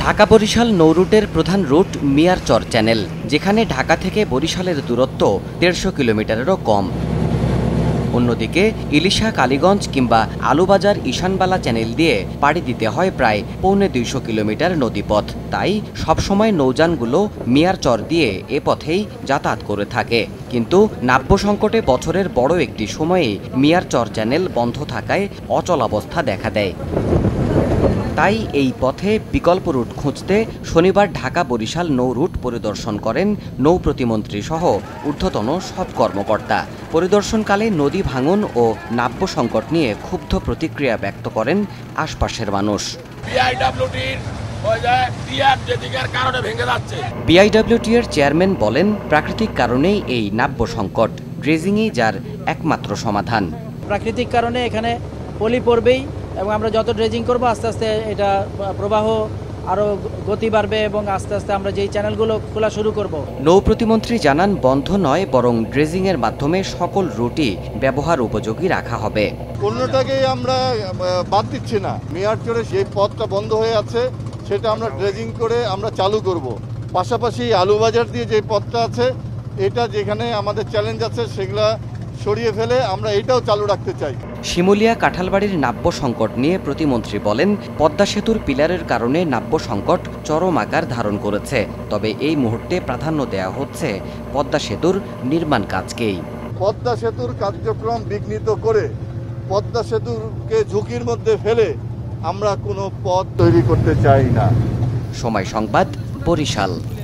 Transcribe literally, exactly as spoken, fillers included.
ঢাকা বরিশাল নৌরুটের প্রধান root Miarchar channel, যেখানে ঢাকা থেকে বরিশালের দূরত্ব দেড়শো কিলোমিটারেরও কম। অন্যদিকে ইলিশা কালীগঞ্জ কিংবা আলুবাজার ঈশানবালা চ্যানেল দিয়ে পাড়ি দিতে হয় প্রায় পৌনে দুইশো কিলোমিটার নদীপথ। তাই সবসময় নৌযানগুলো মিয়ারচর দিয়ে এ পথেই যাতায়াত করে থাকে। কিন্তু নাব্য সংকটে বছরের বড় একটি সময়ে মিয়ারচর চ্যানেল বন্ধ থাকায় অচলাবস্থা দেখা দেয়। তাই এই পথে বিকল্প রুট খুঁজতে শনিবার ঢাকা বরিশাল নৌ রুট পরিদর্শন করেন নৌ প্রতিমন্ত্রী সহ ঊর্ধ্বতন সব কর্মকর্তা। পরিদর্শনকালে নদী ভাঙন ও নাব্য সংকট নিয়ে ক্ষুব্ধ প্রতিক্রিয়া ব্যক্ত করেন আশপাশের মানুষ। বিআইডব্লিউটি এর চেয়ারম্যান বলেন, প্রাকৃতিক কারণেই এই নাব্য সংকট, ড্রেজিংই যার একমাত্র সমাধান। প্রাকৃতিক কারণে এখানে পলি পড়বেই এবং আমরা যত ড্রেজিং করব আস্তে আস্তে এটা প্রবাহ আরও গতি বাড়বে এবং আস্তে আস্তে আমরা যেই চ্যানেলগুলো খোলা শুরু করব। নৌ প্রতিমন্ত্রী জানান, বন্ধ নয় বরং ড্রেজিংয়ের মাধ্যমে সকল রুটই ব্যবহার উপযোগী রাখা হবে। কোনোটাকেই আমরা বাদ দিচ্ছি না। মিয়ারচরে যে পথটা বন্ধ হয়ে আছে সেটা আমরা ড্রেজিং করে আমরা চালু করব। পাশাপাশি আলুবাজার দিয়ে যে পথটা আছে, এটা যেখানে আমাদের চ্যালেঞ্জ আছে সেগুলা সরিয়ে ফেলে আমরা এটাও চালু রাখতে চাই। শিমুলিয়া কাঁঠালবাড়ির নাব্য সংকট নিয়ে প্রতিমন্ত্রী বলেন, পদ্মা সেতুর পিলারের কারণে নাব্য সংকট চরম আকার ধারণ করেছে। তবে এই মুহূর্তে প্রাধান্য দেওয়া হচ্ছে পদ্মা সেতুর নির্মাণ কাজকেই। পদ্মা সেতুর কার্যক্রম বিঘ্নিত করে পদ্মা সেতুকে ঝুঁকির মধ্যে ফেলে আমরা কোনো পথ তৈরি করতে চাই না। সময় সংবাদ, বরিশাল।